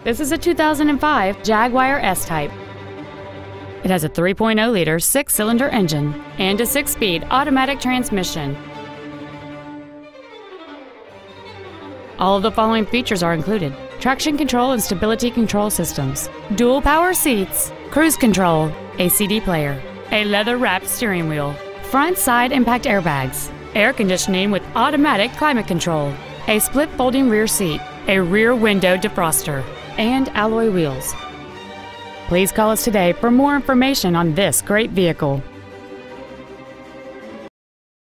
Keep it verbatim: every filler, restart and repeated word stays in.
This is a two thousand five Jaguar S-Type. It has a three point oh liter six-cylinder engine and a six-speed automatic transmission. All of the following features are included: traction control and stability control systems, dual power seats, cruise control, a C D player, a leather-wrapped steering wheel, front side impact airbags, air conditioning with automatic climate control, a split folding rear seat, a rear window defroster, and alloy wheels. Please call us today for more information on this great vehicle.